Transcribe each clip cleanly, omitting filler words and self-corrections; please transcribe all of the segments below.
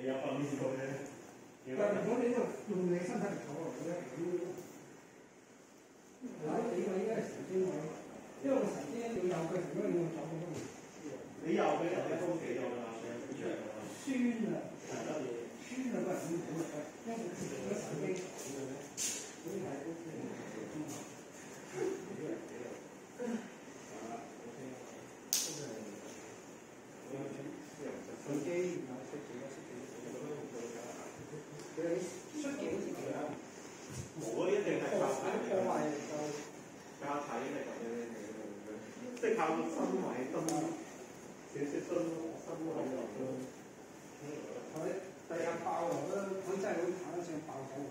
有訓練過嘅。 但係如果你呢度用你身體嚟坐落去咧，嗱你個應該係神經位，因為個神經要有嘅，如果你要走好多年。 你有嘅人咧都幾有㗎啦，成日都長㗎啦。酸啊！係得嘢。酸啊，都係咁好嘅，因為佢個神經咁嘅咧，所以係 OK 嘅。手機有識幾多？佢出幾多錢啊？冇啊！一定係靠睇嚟㗎。靠睇嚟㗎，即係靠身位身，少少身身位落咯。 佢第日爆落咧，佢真係好慘一聲爆走佢。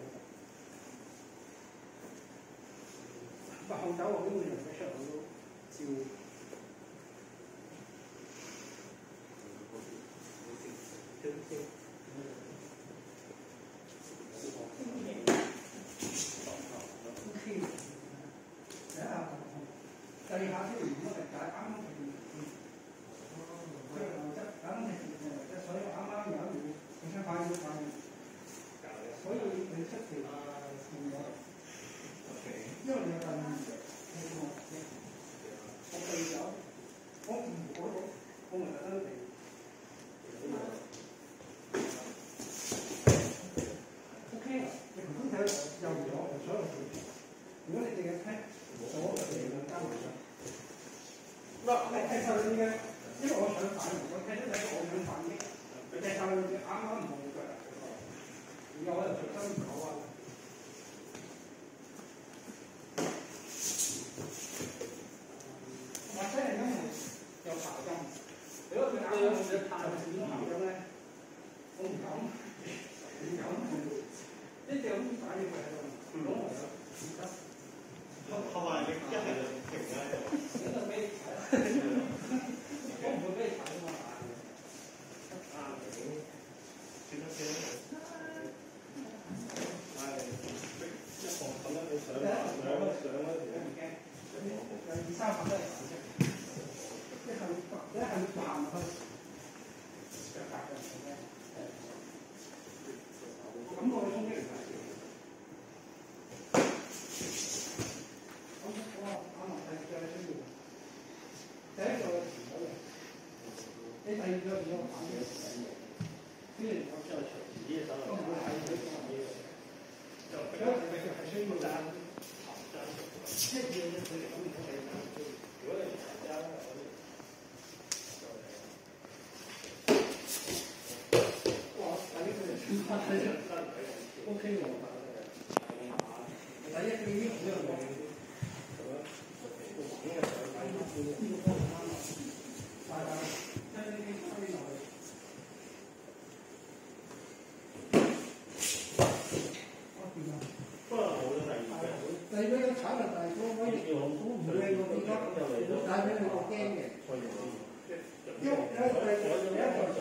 爆走我都會用得出好多招。第二下先唔好嚟解，啱啱佢有流質，啱啱所以啱啱有一秒，佢想快啲，所以你出條線咗，因為你有份我避咗，我唔我咪特登避。OK 啦，你唔通睇右咗，所有如果你淨係睇左嘅地方加埋咗。嗱，你踢晒佢嘅，因為我想反，我踢咗第一個我想反擊，佢踢晒佢啱啱唔好腳，而家我又隨身唔好啊。或者係因為有爬針，如果佢啱啱就爬針咧，我唔敢，一定有啲反應喺度，唔攞嚟啦，唔得。 同埋你一係就停喺度。 呢度俾你睇啦，我唔會俾你睇啊嘛。啊， 算啦算啦。係，一行咁樣你上啦，上啦。 唔驚，有2、3下都係反擊，一係扮去，腳踏嘅唔驚，感覺嘅衝擊唔大。第一個你第二個點樣反應？跟住我再隨自己嘅手嚟，我唔會睇佢講嘢。就所以其實係需要單即係要佢哋咁樣嚟講。如果你唔參加咧，哇！第一佢哋全部睇人生，OK 喎。第一佢已經好有用。第二個炒人大哥可以唔理我點解，帶俾你個驚嘅。因為第一個